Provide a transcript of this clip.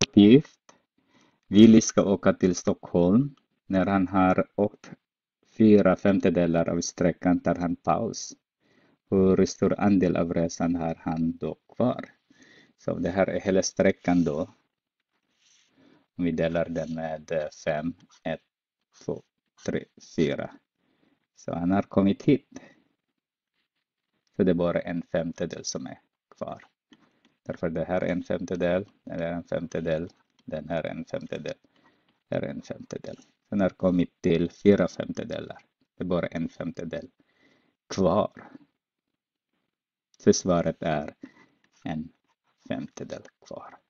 uppgift. Willy ska åka till Stockholm. När han har åkt 4/5 av sträckan tar han paus. Hur stor andel av resan har han då kvar? Så det här är hela sträckan då. Om vi delar den med 5, 1, 2, 3, 4. Så han har kommit hit. Så det är bara 1/5 som är kvar. Därför det här är 1/5, det är 1/5, den här är 1/5, det är 1/5. Den har kommit till 4/5. Det är bara 1/5 kvar. Så svaret är 1/5 kvar.